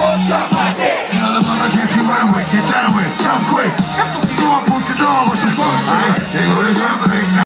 Stop like that. Tell them I can't you run with, get down with, jump quick. You want to push the door, what's the fuck? They go to jump quick.